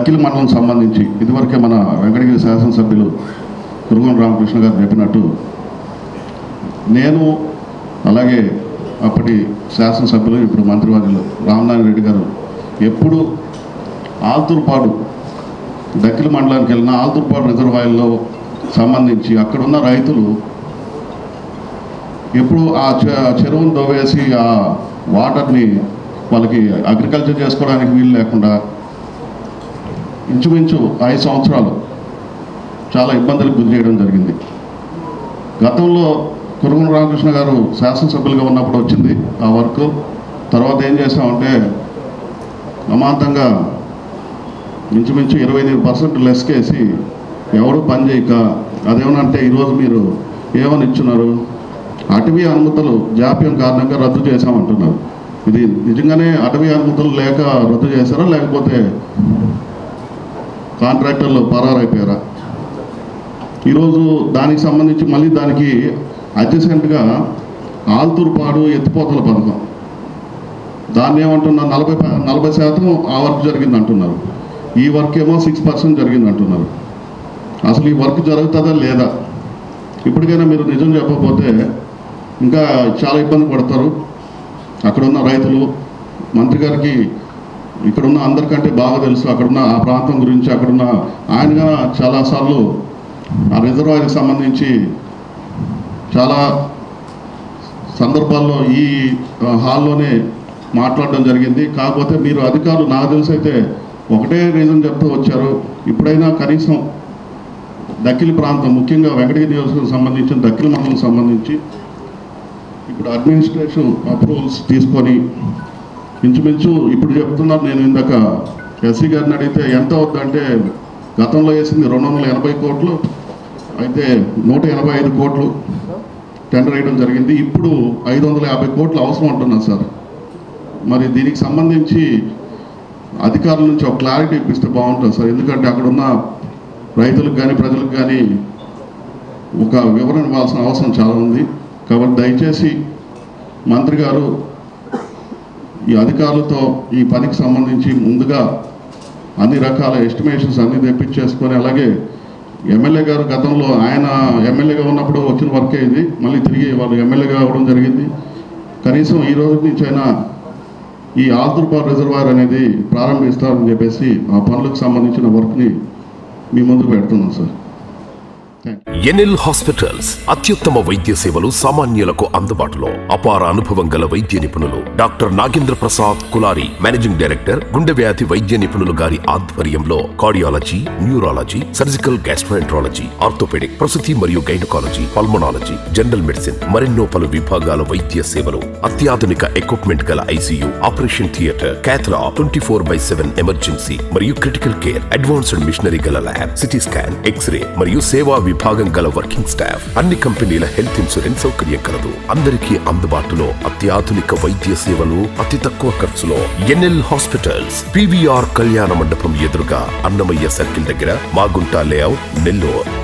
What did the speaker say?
దక్కిలి మండలం సంబంధించి ఇదివరకే మన వెంకటగిరి శాసనసభ్యులు కురుగొండ రామకృష్ణ గారు చెప్పినట్టు నేను అలాగే అప్పటి శాసనసభ్యులు ఇప్పుడు మంత్రివర్యులు రామనారాయణ రెడ్డి గారు ఎప్పుడు ఆల్తూర్పాడు దక్కిలి మండలానికి వెళ్ళిన ఆల్తూర్పాడు రిజర్వాయర్లో సంబంధించి అక్కడున్న రైతులు ఎప్పుడు ఆ చెరువును దోవేసి ఆ వాటర్ని వాళ్ళకి అగ్రికల్చర్ చేసుకోవడానికి వీలు లేకుండా ఇంచుమించు 5 సంవత్సరాలు చాలా ఇబ్బందులకు గురి చేయడం జరిగింది. గతంలో కురుగొండ రామకృష్ణ గారు శాసనసభ్యులుగా ఉన్నప్పుడు వచ్చింది ఆ వర్క్. తర్వాత ఏం చేసామంటే అమాంతంగా ఇంచుమించు 28% లెస్ కేసి ఎవరు పని చేయక అదేమనంటే ఈరోజు మీరు ఏమని ఇచ్చున్నారు, అటవీ అనుమతులు జాప్యం కారణంగా రద్దు చేశామంటున్నారు. ఇది నిజంగానే అటవీ అనుమతులు లేక రద్దు చేశారా లేకపోతే కాంట్రాక్టర్లు పరారైపోయారా? ఈరోజు దానికి సంబంధించి మళ్ళీ దానికి అడ్జసెంట్గా ఆల్తూర్పాడు ఎత్తిపోతల పథకం దాన్ని ఏమంటున్నారు 40% ఆ వర్క్ జరిగింది అంటున్నారు. ఈ వర్క్ ఏమో 6% జరిగింది అంటున్నారు. అసలు ఈ వర్క్ జరుగుతుందా లేదా? ఇప్పటికైనా మీరు నిజం చెప్పకపోతే ఇంకా చాలా ఇబ్బంది పడతారు. అక్కడున్న రైతులు మంత్రి గారికి ఇక్కడున్న అందరికంటే బాగా తెలుసు అక్కడున్న ఆ ప్రాంతం గురించి. అక్కడున్న ఆయనగా చాలాసార్లు ఆ రిజర్వాయర్కి సంబంధించి చాలా సందర్భాల్లో ఈ హాల్లోనే మాట్లాడడం జరిగింది. కాకపోతే మీరు అధికారులు నాకు తెలిసి అయితే ఒకటే రీజన్ చెప్తూ వచ్చారు. ఇప్పుడైనా కనీసం దక్కిలి ప్రాంతం ముఖ్యంగా వెంకటగిరి నియోజకవర్గం సంబంధించిన దక్కిలి మండలం సంబంధించి ఇప్పుడు అడ్మినిస్ట్రేషన్ అప్రూవల్స్ తీసుకొని ఇంచుమించు ఇప్పుడు చెప్తున్నారు. నేను ఇందాక ఎస్సీ గారిని అడిగితే ఎంత అవుతుందంటే గతంలో వేసింది 280 కోట్లు అయితే 185 కోట్లు టెండర్ వేయడం జరిగింది. ఇప్పుడు 550 కోట్లు అవసరం అంటున్నారు సార్. మరి దీనికి సంబంధించి అధికారుల నుంచి ఒక క్లారిటీ ఇప్పిస్తే బాగుంటుంది సార్. ఎందుకంటే అక్కడున్న రైతులకు కానీ ప్రజలకు కానీ ఒక వివరణ ఇవ్వాల్సిన అవసరం చాలా ఉంది. కాబట్టి దయచేసి మంత్రి గారు ఈ అధికారులతో ఈ పనికి సంబంధించి ముందుగా అన్ని రకాల ఎస్టిమేషన్స్ అన్నీ తెప్పించేసుకొని, అలాగే ఎమ్మెల్యే గారు గతంలో ఆయన ఎమ్మెల్యేగా ఉన్నప్పుడు వచ్చిన వర్కే ఇది, మళ్ళీ తిరిగి వాళ్ళు ఎమ్మెల్యేగా అవ్వడం జరిగింది. కనీసం ఈ రోజు నుంచైనా ఈ ఆల్తూర్పాడు రిజర్వాయర్ అనేది ప్రారంభిస్తారని చెప్పేసి ఆ పనులకు సంబంధించిన వర్క్ని మీ ముందుకు పెడుతున్నాం సార్. ఎన్ఎల్ హాస్పిటల్స్ అత్యుత్తమ వైద్య సేవలు సామాన్యులకు అందుబాటులో. అపార అనుభవం గల వైద్య నిపుణులు doctor Nagendra Prasad Kulari, managing director, గుండె వ్యాధి వైద్య నిపుణులు గారి ఆధ్వర్యంలో cardiology, neurology, surgical gastroenterology, orthopedic, ప్రసూతి మరియు గైనకాలజీ, పల్మనాలజీ, జనరల్ మెడిసిన్ మరెన్నో పలు విభాగాల వైద్య సేవలు. అత్యాధునిక ఎక్విప్మెంట్ గల ICU, operation theatre, cath lab, 24/7 emergency మరియు క్రిటికల్ కేర్, అడ్వాన్స్డ్ మిషనరీ గల ల్యాబ్, సిటీ స్కాన్, ఎక్స్రే మరియు సేవా విభాగం గల వర్కింగ్ స్టాఫ్, అన్ని కంపెనీల హెల్త్ ఇన్సూరెన్స్ సౌకర్యం కలదు. అందరికీ అందుబాటులో అత్యాధునిక వైద్య సేవలు అతి తక్కువ ఖర్చులో. ఎన్ఎల్ హాస్పిటల్స్, పివిఆర్ కళ్యాణ మండపం ఎదురుగా, అన్నమయ్య సర్కిల్ దగ్గర, మాగుంట లేఅవుట్, నెల్లూరు.